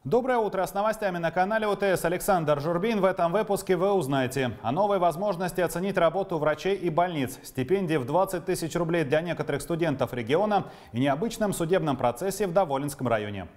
Доброе утро! С новостями на канале ОТС Александр Журбин. В этом выпуске вы узнаете о новой возможности оценить работу врачей и больниц, стипендии в 20 тысяч рублей для некоторых студентов региона и необычном судебном процессе в Доволинском районе.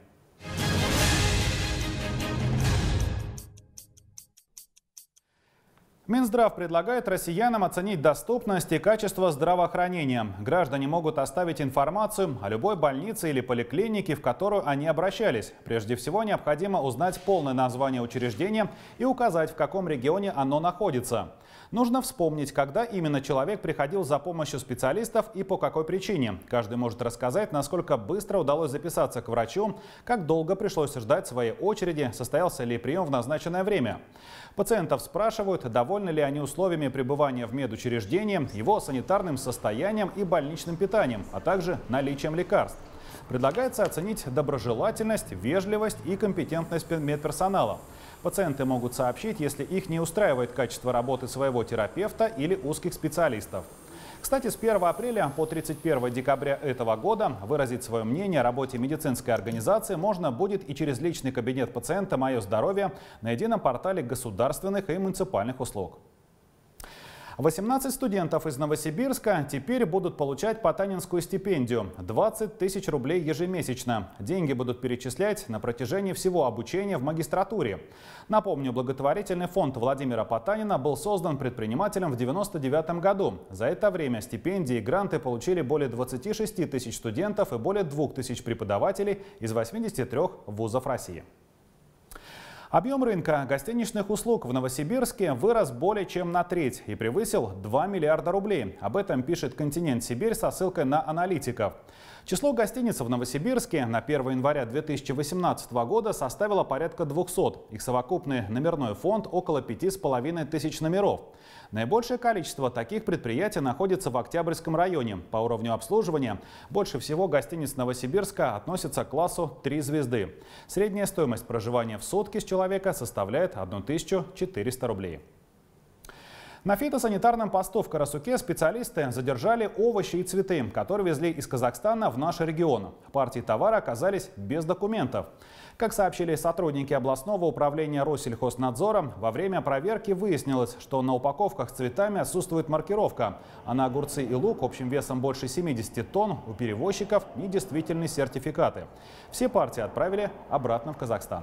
Минздрав предлагает россиянам оценить доступность и качество здравоохранения. Граждане могут оставить информацию о любой больнице или поликлинике, в которую они обращались. Прежде всего, необходимо узнать полное название учреждения и указать, в каком регионе оно находится. Нужно вспомнить, когда именно человек приходил за помощью специалистов и по какой причине. Каждый может рассказать, насколько быстро удалось записаться к врачу, как долго пришлось ждать своей очереди, состоялся ли прием в назначенное время. Пациентов спрашивают, довольны ли они условиями пребывания в медучреждении, его санитарным состоянием и больничным питанием, а также наличием лекарств. Предлагается оценить доброжелательность, вежливость и компетентность медперсонала. Пациенты могут сообщить, если их не устраивает качество работы своего терапевта или узких специалистов. Кстати, с 1 апреля по 31 декабря этого года выразить свое мнение о работе медицинской организации можно будет и через личный кабинет пациента «Мое здоровье» на едином портале государственных и муниципальных услуг. 18 студентов из Новосибирска теперь будут получать потанинскую стипендию – 20 тысяч рублей ежемесячно. Деньги будут перечислять на протяжении всего обучения в магистратуре. Напомню, благотворительный фонд Владимира Потанина был создан предпринимателем в 1999 году. За это время стипендии и гранты получили более 26 тысяч студентов и более 2 тысяч преподавателей из 83 вузов России. Объем рынка гостиничных услуг в Новосибирске вырос более чем на треть и превысил 2 миллиарда рублей. Об этом пишет «Континент Сибирь» со ссылкой на аналитиков. Число гостиниц в Новосибирске на 1 января 2018 года составило порядка 200. Их совокупный номерной фонд около 5500 номеров. Наибольшее количество таких предприятий находится в Октябрьском районе. По уровню обслуживания больше всего гостиниц Новосибирска относятся к классу 3 звезды. Средняя стоимость проживания в сутки с человека составляет 1400 рублей. На фитосанитарном посту в Карасуке специалисты задержали овощи и цветы, которые везли из Казахстана в наш регион. Партии товара оказались без документов. Как сообщили сотрудники областного управления Россельхознадзора, во время проверки выяснилось, что на упаковках с цветами отсутствует маркировка, а на огурцы и лук общим весом больше 70 тонн у перевозчиков недействительны сертификаты. Все партии отправили обратно в Казахстан.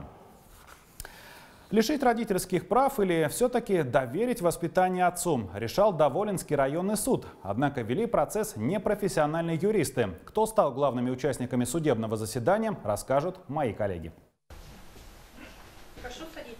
Лишить родительских прав или все-таки доверить воспитание отцу, решал Доволинский районный суд. Однако вели процесс непрофессиональные юристы. Кто стал главными участниками судебного заседания, расскажут мои коллеги. Прошу садиться.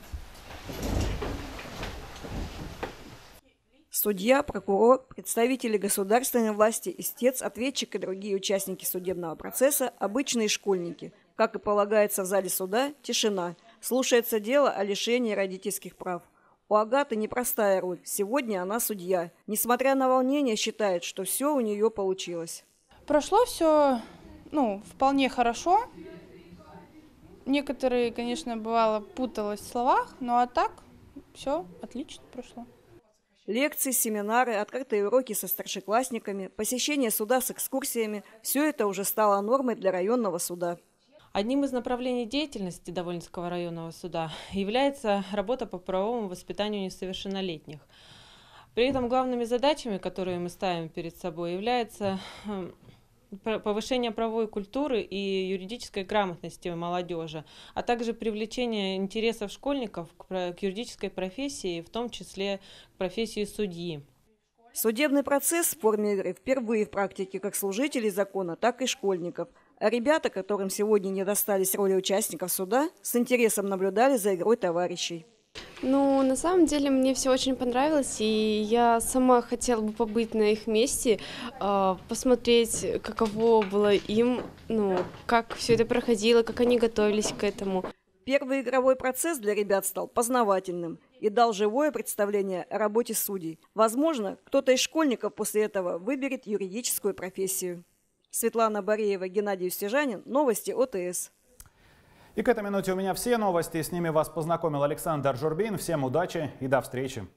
Судья, прокурор, представители государственной власти, истец, ответчик и другие участники судебного процесса – обычные школьники. Как и полагается в зале суда, тишина. Слушается дело о лишении родительских прав. У Агаты непростая роль. Сегодня она судья. Несмотря на волнение, считает, что все у нее получилось. Прошло все, вполне хорошо. Некоторые, конечно, бывало путалось в словах, а так все отлично прошло. Лекции, семинары, открытые уроки со старшеклассниками, посещение суда с экскурсиями – все это уже стало нормой для районного суда. Одним из направлений деятельности Доволинского районного суда является работа по правовому воспитанию несовершеннолетних. При этом главными задачами, которые мы ставим перед собой, является повышение правовой культуры и юридической грамотности молодежи, а также привлечение интересов школьников к юридической профессии, в том числе к профессии судьи. Судебный процесс в форме игры впервые в практике как служителей закона, так и школьников. А ребята, которым сегодня не достались роли участников суда, с интересом наблюдали за игрой товарищей. На самом деле мне все очень понравилось, и я сама хотела бы побыть на их месте, посмотреть, каково было им, как все это проходило, как они готовились к этому. Первый игровой процесс для ребят стал познавательным и дал живое представление о работе судей. Возможно, кто-то из школьников после этого выберет юридическую профессию. Светлана Бореева, Геннадий Устежанин. Новости ОТС. И к этой минуте у меня все новости. С ними вас познакомил Александр Журбин. Всем удачи и до встречи.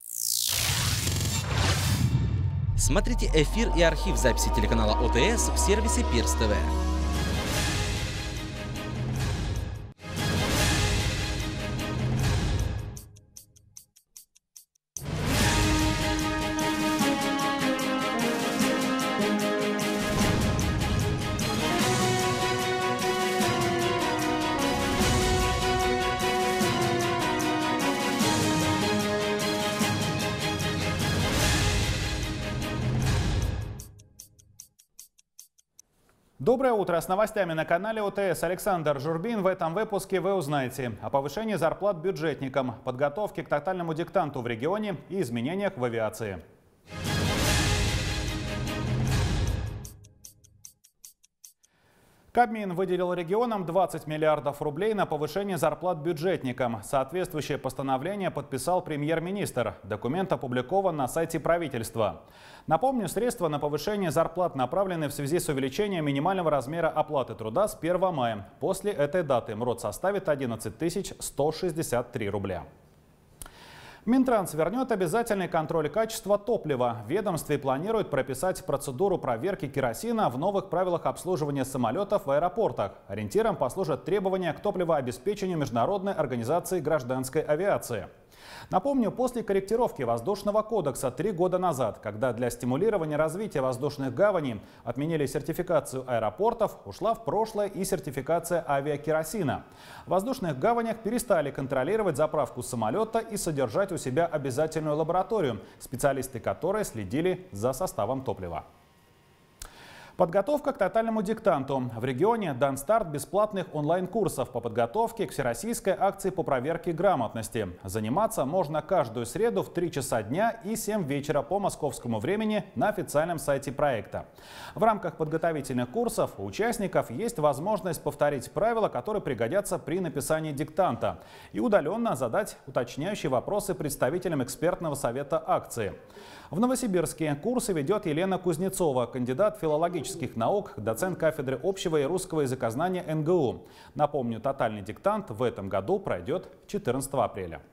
Смотрите эфир и архив записи телеканала ОТС в сервисе Перс ТВ. Доброе утро. С новостями на канале ОТС Александр Журбин. В этом выпуске вы узнаете о повышении зарплат бюджетникам, подготовке к тотальному диктанту в регионе и изменениях в авиации. Кабмин выделил регионам 20 миллиардов рублей на повышение зарплат бюджетникам. Соответствующее постановление подписал премьер-министр. Документ опубликован на сайте правительства. Напомню, средства на повышение зарплат направлены в связи с увеличением минимального размера оплаты труда с 1 мая. После этой даты МРОТ составит 11 163 рубля. Минтранс вернет обязательный контроль качества топлива. В ведомстве планируют прописать процедуру проверки керосина в новых правилах обслуживания самолетов в аэропортах. Ориентиром послужат требования к топливообеспечению Международной организации гражданской авиации. Напомню, после корректировки Воздушного кодекса 3 года назад, когда для стимулирования развития воздушных гаваней отменили сертификацию аэропортов, ушла в прошлое и сертификация авиакеросина. В воздушных гаванях перестали контролировать заправку самолета и содержать у себя обязательную лабораторию, специалисты которой следили за составом топлива. Подготовка к тотальному диктанту. В регионе дан старт бесплатных онлайн-курсов по подготовке к всероссийской акции по проверке грамотности. Заниматься можно каждую среду в 3 часа дня и 7 вечера по московскому времени на официальном сайте проекта. В рамках подготовительных курсов у участников есть возможность повторить правила, которые пригодятся при написании диктанта, и удаленно задать уточняющие вопросы представителям экспертного совета акции. В Новосибирске курсы ведет Елена Кузнецова, кандидат филологических наук, доцент кафедры общего и русского языкознания НГУ. Напомню, тотальный диктант в этом году пройдет 14 апреля.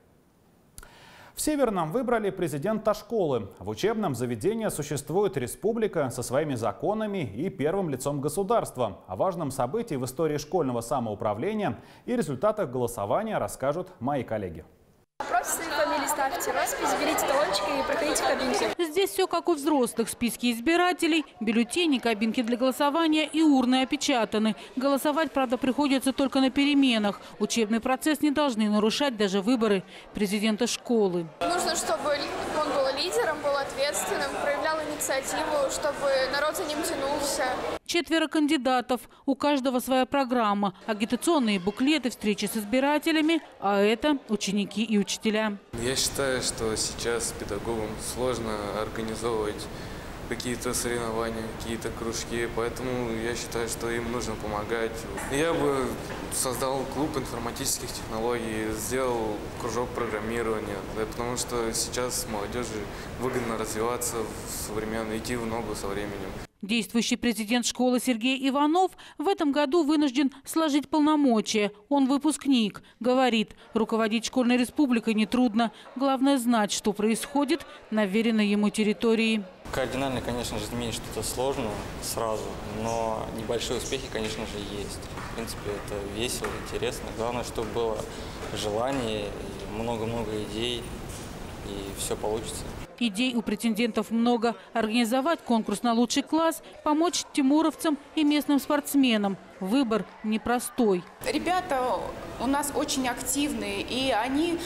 В Северном выбрали президента школы. В учебном заведении существует республика со своими законами и первым лицом государства. О важном событии в истории школьного самоуправления и результатах голосования расскажут мои коллеги. Просто свои фамилии ставьте, роспись, берите талончик и проходите в кабинке. Здесь все как у взрослых. Списки избирателей, бюллетени, кабинки для голосования и урны опечатаны. Голосовать, правда, приходится только на переменах. Учебный процесс не должны нарушать даже выборы президента школы. Нужно, чтобы он был лидером, был ответственным, проявлял инициативу, чтобы народ за ним тянулся. 4 кандидатов. У каждого своя программа. Агитационные буклеты, встречи с избирателями. А это ученики и учителя. Я считаю, что сейчас педагогам сложно организовывать какие-то соревнования, какие-то кружки, поэтому я считаю, что им нужно помогать. Я бы создал клуб информатических технологий, сделал кружок программирования, потому что сейчас молодежи выгодно развиваться современно, идти в ногу со временем. Действующий президент школы Сергей Иванов в этом году вынужден сложить полномочия. Он выпускник. Говорит, руководить школьной республикой нетрудно. Главное знать, что происходит на вверенной ему территории. Кардинально, конечно же, изменить что-то сложно сразу, но небольшие успехи, конечно же, есть. В принципе, это весело, интересно. Главное, чтобы было желание, много-много идей, и все получится. Идей у претендентов много. Организовать конкурс на лучший класс, помочь тимуровцам и местным спортсменам. Выбор непростой. Ребята у нас очень активные, и они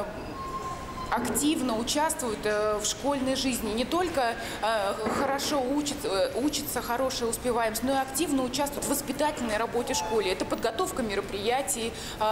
активно участвуют в школьной жизни. Не только хорошо учатся, хорошая успеваемость, но и активно участвуют в воспитательной работе в школе. Это подготовка мероприятий,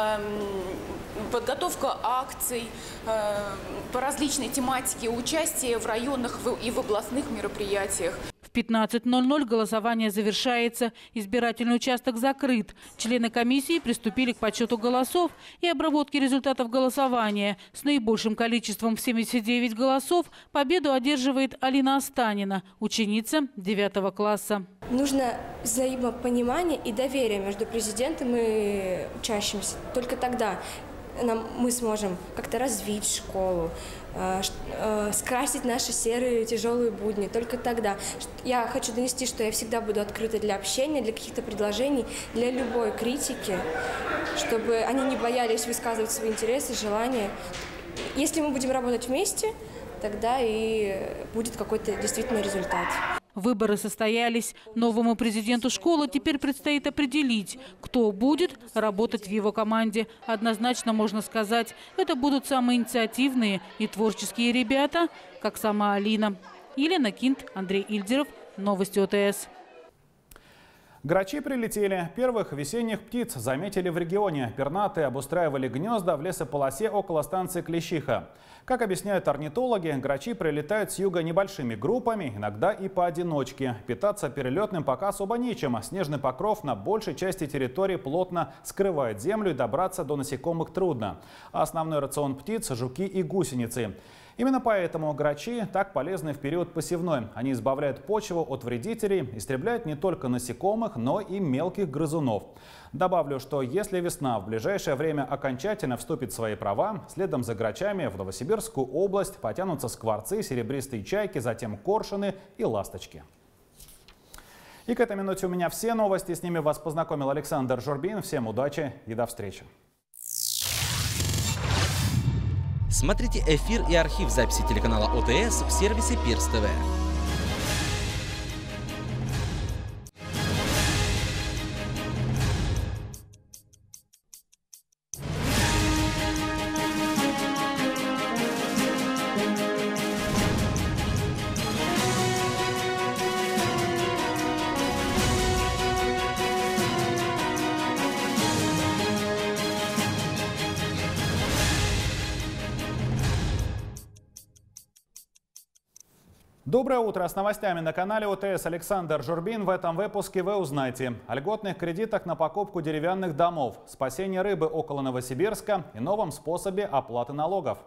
подготовка акций по различной тематике, участие в районных и в областных мероприятиях. В 15:00 голосование завершается. Избирательный участок закрыт. Члены комиссии приступили к подсчету голосов и обработке результатов голосования. С наибольшим количеством в 79 голосов победу одерживает Алина Останина, ученица 9 класса. Нужно взаимопонимание и доверие между президентом и учащимся. Только тогда мы сможем как-то развить школу, скрасить наши серые тяжелые будни. Только тогда. Я хочу донести, что я всегда буду открыта для общения, для каких-то предложений, для любой критики, чтобы они не боялись высказывать свои интересы, желания. Если мы будем работать вместе, тогда и будет какой-то действительно результат. Выборы состоялись. Новому президенту школы теперь предстоит определить, кто будет работать в его команде. Однозначно можно сказать, это будут самые инициативные и творческие ребята, как сама Алина. Елена Кинт, Андрей Ильдеров. Новости ОТС. Грачи прилетели. Первых весенних птиц заметили в регионе. Пернатые обустраивали гнезда в лесополосе около станции Клещиха. Как объясняют орнитологи, грачи прилетают с юга небольшими группами, иногда и поодиночке. Питаться перелетным пока особо нечем. Снежный покров на большей части территории плотно скрывает землю и добраться до насекомых трудно. А основной рацион птиц – жуки и гусеницы. Именно поэтому грачи так полезны в период посевной. Они избавляют почву от вредителей, истребляют не только насекомых, но и мелких грызунов. Добавлю, что если весна в ближайшее время окончательно вступит в свои права, следом за грачами в Новосибирскую область потянутся скворцы, серебристые чайки, затем коршуны и ласточки. И к этой минуте у меня все новости. С ними вас познакомил Александр Журбин. Всем удачи и до встречи. Смотрите эфир и архив записи телеканала ОТС в сервисе Пирс ТВ. Доброе утро! С новостями на канале ОТС Александр Журбин. В этом выпуске вы узнаете о льготных кредитах на покупку деревянных домов, спасении рыбы около Новосибирска и новом способе оплаты налогов.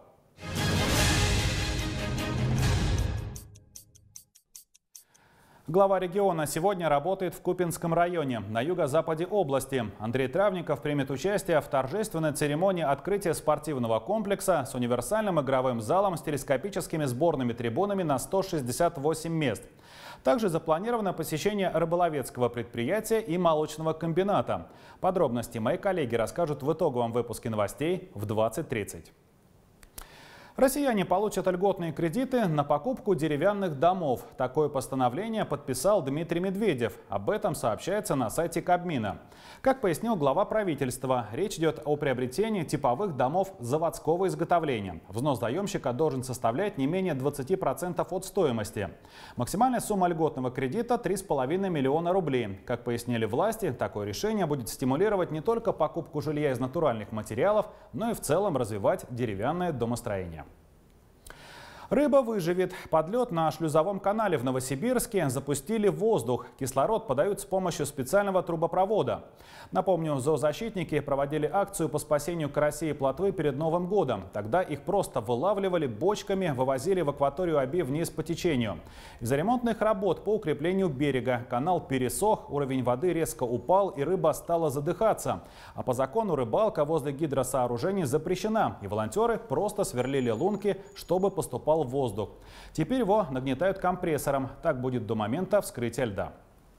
Глава региона сегодня работает в Купинском районе, на юго-западе области. Андрей Травников примет участие в торжественной церемонии открытия спортивного комплекса с универсальным игровым залом с телескопическими сборными трибунами на 168 мест. Также запланировано посещение рыболовецкого предприятия и молочного комбината. Подробности мои коллеги расскажут в итоговом выпуске новостей в 20:30. Россияне получат льготные кредиты на покупку деревянных домов. Такое постановление подписал Дмитрий Медведев. Об этом сообщается на сайте Кабмина. Как пояснил глава правительства, речь идет о приобретении типовых домов заводского изготовления. Взнос заемщика должен составлять не менее 20% от стоимости. Максимальная сумма льготного кредита – 3,5 миллиона рублей. Как пояснили власти, такое решение будет стимулировать не только покупку жилья из натуральных материалов, но и в целом развивать деревянное домостроение. Рыба выживет. Подлет на шлюзовом канале в Новосибирске запустили в воздух. Кислород подают с помощью специального трубопровода. Напомню, зоозащитники проводили акцию по спасению карасей и плотвы перед Новым годом. Тогда их просто вылавливали бочками, вывозили в акваторию Оби вниз по течению. Из-за ремонтных работ по укреплению берега канал пересох, уровень воды резко упал и рыба стала задыхаться. А по закону рыбалка возле гидросооружений запрещена. И волонтеры просто сверлили лунки, чтобы поступал в воздух. Теперь его нагнетают компрессором. Так будет до момента вскрытия льда.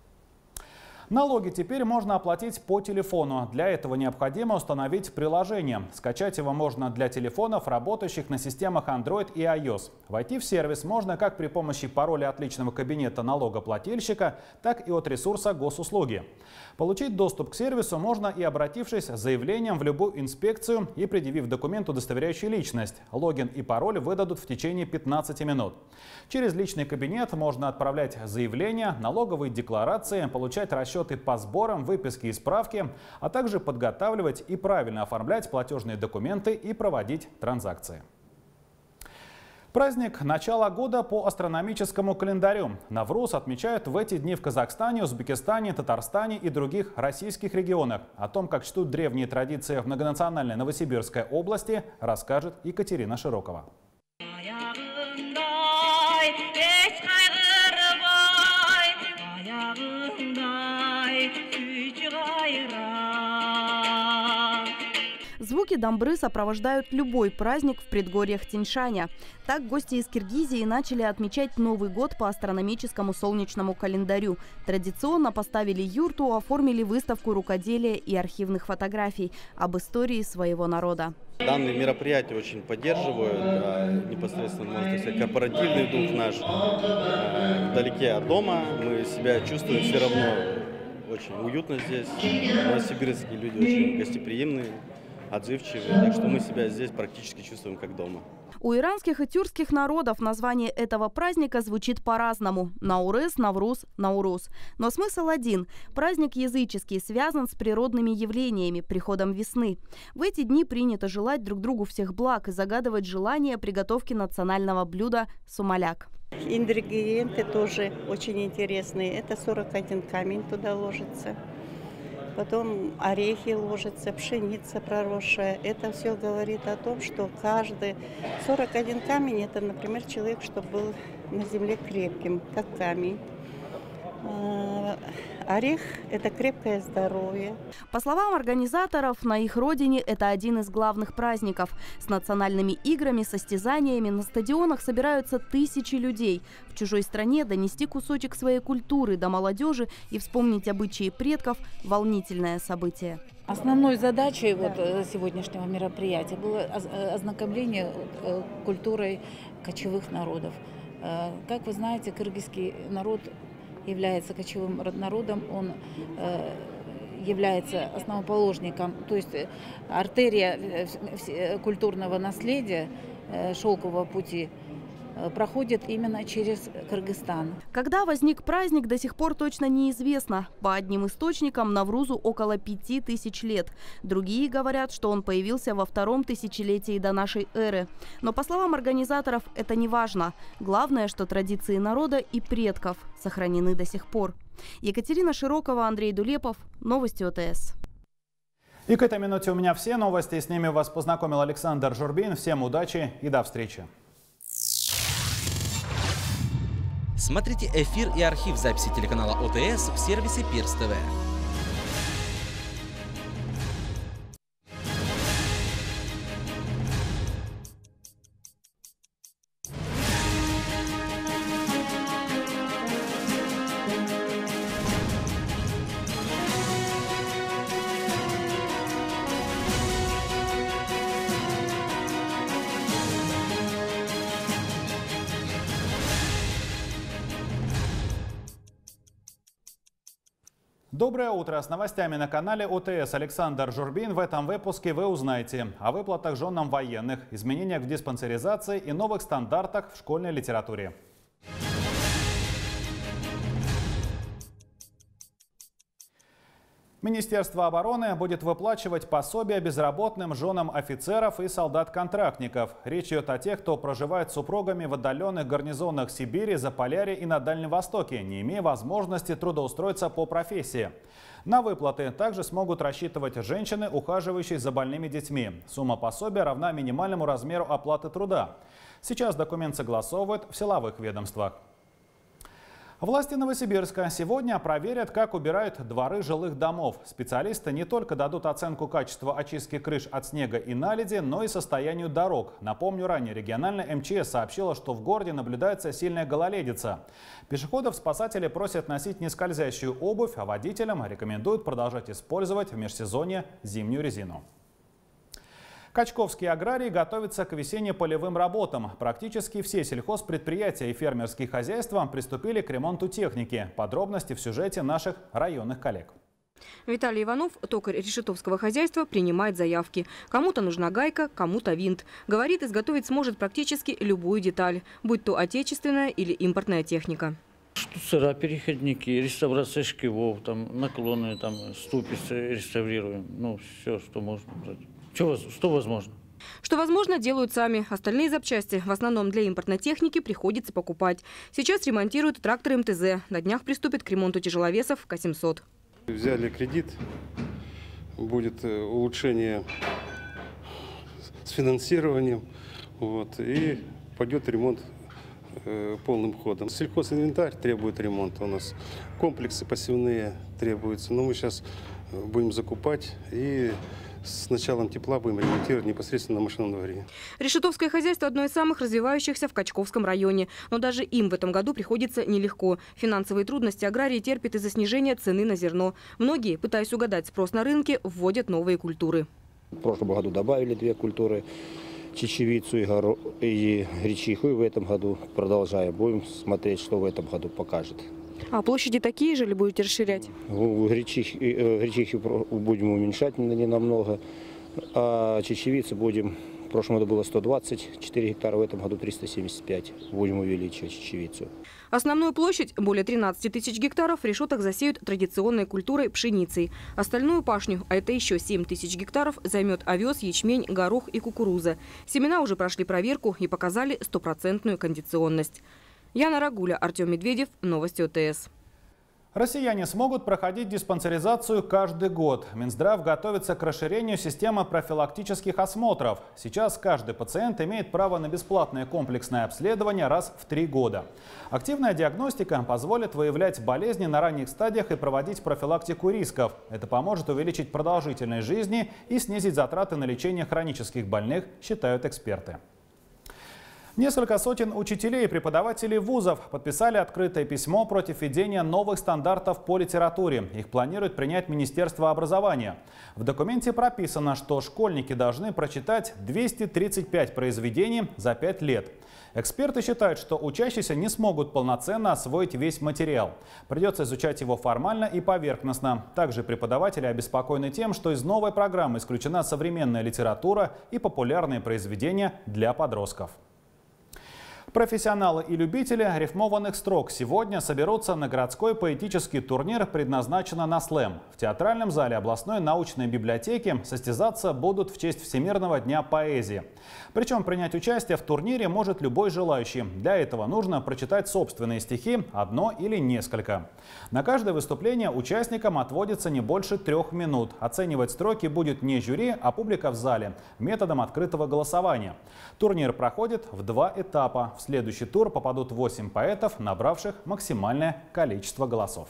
Налоги теперь можно оплатить по телефону. Для этого необходимо установить приложение. Скачать его можно для телефонов, работающих на системах Android и iOS. Войти в сервис можно как при помощи пароля от личного кабинета налогоплательщика, так и от ресурса госуслуги. Получить доступ к сервису можно и обратившись с заявлением в любую инспекцию и предъявив документ, удостоверяющий личность. Логин и пароль выдадут в течение 15 минут. Через личный кабинет можно отправлять заявления, налоговые декларации, получать расчеты по сборам, выписки и справки, а также подготавливать и правильно оформлять платежные документы и проводить транзакции. Праздник начала года по астрономическому календарю. Навруз отмечают в эти дни в Казахстане, Узбекистане, Татарстане и других российских регионах. О том, как чтут древние традиции в многонациональной Новосибирской области, расскажет Екатерина Широкова. Звуки дамбры сопровождают любой праздник в предгорьях Тянь-Шаня. Так гости из Киргизии начали отмечать Новый год по астрономическому солнечному календарю. Традиционно поставили юрту, оформили выставку рукоделия и архивных фотографий об истории своего народа. Данные мероприятия очень поддерживают непосредственно, можно сказать, корпоративный дух наш. Вдалеке от дома мы себя чувствуем все равно очень уютно здесь. Новосибирские люди очень гостеприимные, отзывчивые, так что мы себя здесь практически чувствуем как дома. У иранских и тюркских народов название этого праздника звучит по-разному – Наурыз, Навруз, Науруз. Но смысл один – праздник языческий, связан с природными явлениями, приходом весны. В эти дни принято желать друг другу всех благ и загадывать желание приготовки национального блюда сумаляк. Ингредиенты тоже очень интересные. Это 41 камень туда ложится. Потом орехи ложатся, пшеница проросшая. Это все говорит о том, что каждый 41 камень, это, например, человек, чтобы был на земле крепким, как камень. Орех – это крепкое здоровье. По словам организаторов, на их родине это один из главных праздников. С национальными играми, состязаниями на стадионах собираются тысячи людей. В чужой стране донести кусочек своей культуры до молодежи и вспомнить обычаи предков – волнительное событие. Основной задачей сегодняшнего мероприятия было ознакомление культурой кочевых народов. Как вы знаете, кыргызский народ является кочевым народом, он является основоположником, то есть артерия культурного наследия шелкового пути проходит именно через Кыргызстан. Когда возник праздник, до сих пор точно неизвестно. По одним источникам Наврузу около 5000 лет. Другие говорят, что он появился во 2-м тысячелетии до нашей эры. Но по словам организаторов, это не важно. Главное, что традиции народа и предков сохранены до сих пор. Екатерина Широкова, Андрей Дулепов. Новости ОТС. И к этой минуте у меня все новости. С ними вас познакомил Александр Журбин. Всем удачи и до встречи. Смотрите эфир и архив записи телеканала ОТС в сервисе Пирс ТВ. Доброе утро! С новостями на канале ОТС Александр Журбин. В этом выпуске вы узнаете о выплатах женам военных, изменениях в диспансеризации и новых стандартах в школьной литературе. Министерство обороны будет выплачивать пособия безработным женам офицеров и солдат-контрактников. Речь идет о тех, кто проживает с супругами в отдаленных гарнизонах Сибири, Заполярья и на Дальнем Востоке, не имея возможности трудоустроиться по профессии. На выплаты также смогут рассчитывать женщины, ухаживающие за больными детьми. Сумма пособия равна минимальному размеру оплаты труда. Сейчас документ согласовывают в силовых ведомствах. Власти Новосибирска сегодня проверят, как убирают дворы жилых домов. Специалисты не только дадут оценку качества очистки крыш от снега и наледи, но и состоянию дорог. Напомню, ранее региональная МЧС сообщила, что в городе наблюдается сильная гололедица. Пешеходов спасатели просят носить нескользящую обувь, а водителям рекомендуют продолжать использовать в межсезонье зимнюю резину. Качковские аграрии готовятся к весенне-полевым работам. Практически все сельхозпредприятия и фермерские хозяйства приступили к ремонту техники. Подробности в сюжете наших районных коллег. Виталий Иванов, токарь решетовского хозяйства, принимает заявки. Кому-то нужна гайка, кому-то винт. Говорит, изготовить сможет практически любую деталь, будь то отечественная или импортная техника. Штуцера, переходники, реставрация шкивов, наклоны, ступицы реставрируем. Все, что можно. Что возможно? Что возможно, делают сами. Остальные запчасти, в основном для импортной техники, приходится покупать. Сейчас ремонтируют тракторы МТЗ. На днях приступят к ремонту тяжеловесов К-700. Взяли кредит, будет улучшение с финансированием, и пойдет ремонт полным ходом. Сельхозинвентарь требует ремонта у нас, комплексы посевные требуются. Но мы сейчас будем закупать и с началом тепла будем ремонтировать непосредственно на машинном дворе. Решетовское хозяйство – одно из самых развивающихся в Качковском районе. Но даже им в этом году приходится нелегко. Финансовые трудности аграрии терпят из-за снижения цены на зерно. Многие, пытаясь угадать спрос на рынке, вводят новые культуры. В прошлом году добавили 2 культуры – чечевицу и гречиху. И в этом году продолжаем. Будем смотреть, что в этом году покажет. А площади такие же или будете расширять? Гречихи будем уменьшать не намного, а чечевицу будем В прошлом году было 124 гектара, в этом году 375. Будем увеличивать чечевицу. Основную площадь, более 13 тысяч гектаров, в решетах засеют традиционной культурой пшеницей. Остальную пашню, а это еще 7 тысяч гектаров, займет овес, ячмень, горох и кукуруза. Семена уже прошли проверку и показали стопроцентную кондиционность. Яна Рагуля, Артем Медведев, Новости ОТС. Россияне смогут проходить диспансеризацию каждый год. Минздрав готовится к расширению системы профилактических осмотров. Сейчас каждый пациент имеет право на бесплатное комплексное обследование раз в 3 года. Активная диагностика позволит выявлять болезни на ранних стадиях и проводить профилактику рисков. Это поможет увеличить продолжительность жизни и снизить затраты на лечение хронических больных, считают эксперты. Несколько сотен учителей и преподавателей вузов подписали открытое письмо против введения новых стандартов по литературе. Их планирует принять Министерство образования. В документе прописано, что школьники должны прочитать 235 произведений за 5 лет. Эксперты считают, что учащиеся не смогут полноценно освоить весь материал. Придется изучать его формально и поверхностно. Также преподаватели обеспокоены тем, что из новой программы исключена современная литература и популярные произведения для подростков. Профессионалы и любители рифмованных строк сегодня соберутся на городской поэтический турнир, предназначенный на слэм. В театральном зале областной научной библиотеки состязаться будут в честь Всемирного дня поэзии. Причем принять участие в турнире может любой желающий. Для этого нужно прочитать собственные стихи, одно или несколько. На каждое выступление участникам отводится не больше 3 минут. Оценивать строки будет не жюри, а публика в зале методом открытого голосования. Турнир проходит в 2 этапа. В следующий тур попадут 8 поэтов, набравших максимальное количество голосов.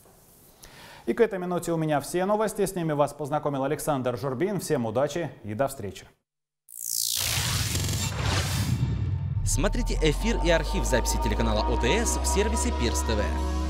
И к этой минуте у меня все новости. С ними вас познакомил Александр Журбин. Всем удачи и до встречи. Смотрите эфир и архив записи телеканала ОТС в сервисе Пирс ТВ.